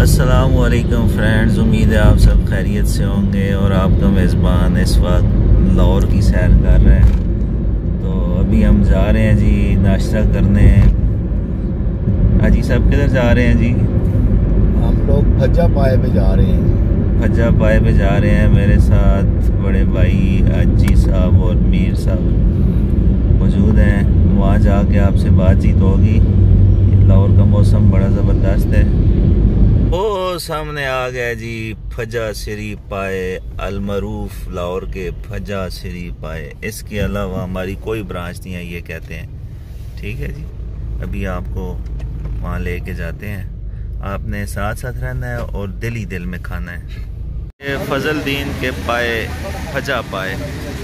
अस्सलामुअलैकुम फ्रेंड्स, उम्मीद है आप सब खैरियत से होंगे और आपका मेज़बान इस वक्त लाहौर की सैर कर रहे हैं। तो अभी हम जा रहे हैं जी नाश्ता करने। अजी सब किधर जा रहे हैं जी? हम लोग फज्जा पाए पे जा रहे हैं। फज्जा पाए पे जा रहे हैं। मेरे साथ बड़े भाई अजी साहब और मीर साहब मौजूद हैं। वहाँ जाके आपसे बातचीत होगी। लाहौर का मौसम बड़ा ज़बरदस्त है। ओ सामने आ गया जी फज्जा सिरी पाए, अलमरूफ लाहौर के फज्जा सिरी पाए। इसके अलावा हमारी कोई ब्रांच नहीं है, ये कहते हैं। ठीक है जी, अभी आपको वहाँ लेके जाते हैं। आपने साथ साथ रहना है और दिल ही दिल में खाना है। ये फजलदीन के पाए, फज्जा पाए।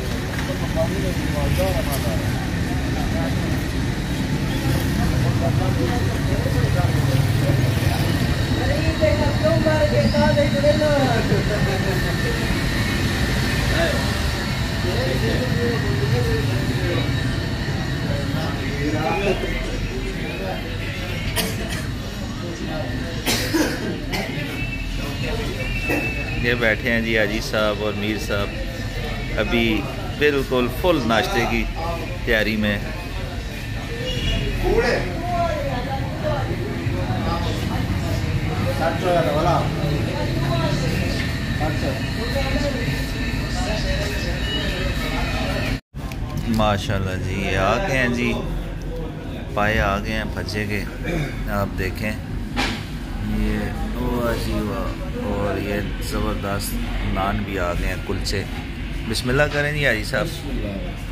ये बैठे हैं जी अजी साहब और मीर साहब, अभी बिल्कुल फुल नाश्ते की तैयारी में। माशाल्लाह जी, ये आ गए हैं जी, पाए आ गए हैं फज्जे के। आप देखें ये वाह जी वाह, और ये ज़बरदस्त नान भी आ गए हैं, कुलचे। बिस्मिल्लाह करें जी हाजी साहब।